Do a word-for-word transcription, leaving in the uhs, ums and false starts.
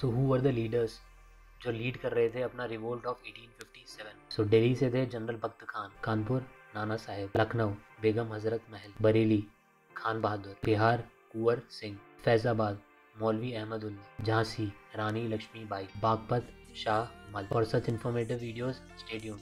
So who were the leaders जो lead कर रहे थे अपना revolt of eighteen fifty seven? So Delhi से थे जनरल बख्त खान, कानपुर नाना साहेब, लखनऊ बेगम हजरत महल, बरेली खान बहादुर, बिहार कुंवर सिंह, फैजाबाद मौलवी अहमदुल्ला, झांसी रानी Lakshmibai, Baghpat Shah Mal. For such informative videos stay tuned.